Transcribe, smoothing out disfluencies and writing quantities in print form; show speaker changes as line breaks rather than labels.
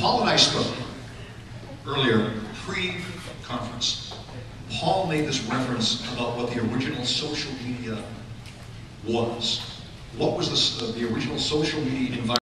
Paul and I spoke earlier, pre-conference. Paul made this reference about what the original social media was. What was the original social media environment?